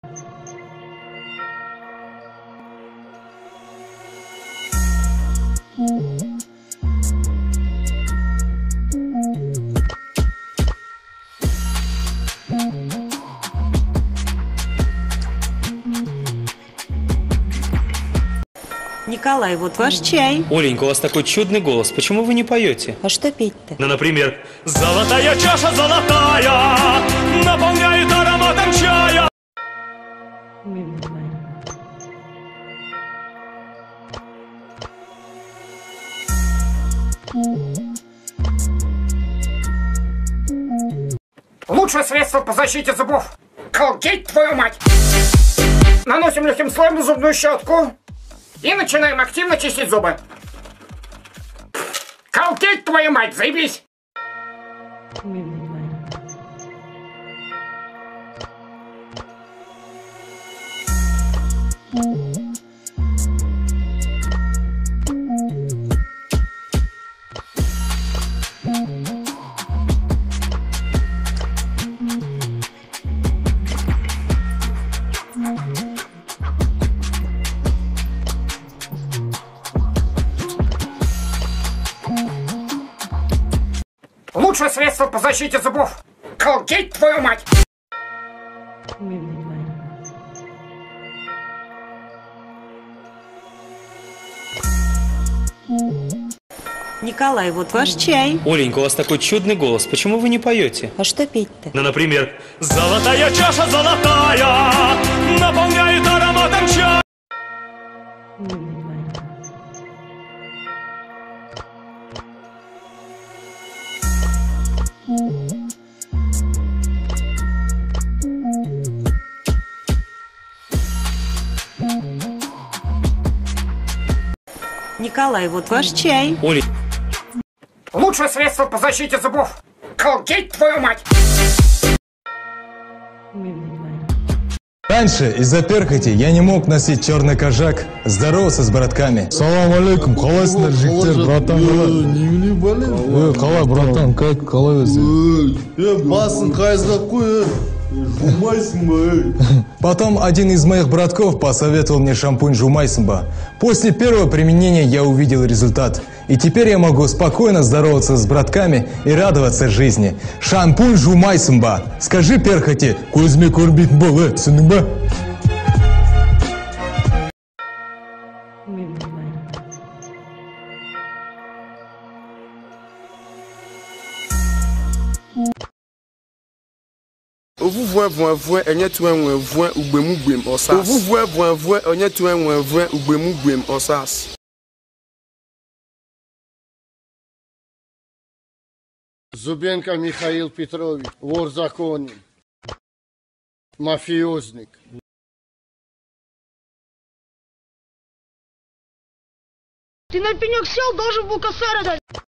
Николай, вот ваш чай. Оленька, у вас такой чудный голос. Почему вы не поете? А что петь-то? Ну, например, «Золотая чаша золотая наполняет ароматом чая». Лучшее средство по защите зубов. Колгейт, твою мать! Наносим легким слоем на зубную щетку и начинаем активно чистить зубы. Колгейт, твою мать, заебись! Лучшее средство по защите зубов. Колгейт, твою мать! Николай, вот ваш чай. Оленька, у вас такой чудный голос. Почему вы не поете? А что петь-то? Ну, например, «Золотая чаша золотая наполняет ароматом чая». Николай, вот ваш чай. Оля... Лучшее средство по защите зубов. Колгейт, твою мать! Раньше из-за перхоти я не мог носить черный кожак, здороваться с братками. Салам алейкум, қалайсыңдар жігіттер, братан, немене бәлем? қалай, братан, как, қалай өзі? Басын қайызғап қой, жумайсың. Потом один из моих братков посоветовал мне шампунь Жумайсымба. После первого применения я увидел результат. И теперь я могу спокойно здороваться с братками и радоваться жизни. Шампунь Жумайсымба. Скажи перхоти, көзіме көрбейтін бол, түсіндің бе? Ovuvue enye tu enwe ugbemu osas. Ovuvue enye tu enwe ugbemu osas. Зубенко Михаил Петрович, вор в законе, мафиозник. Ты на пенек сел, должен был косарь дать.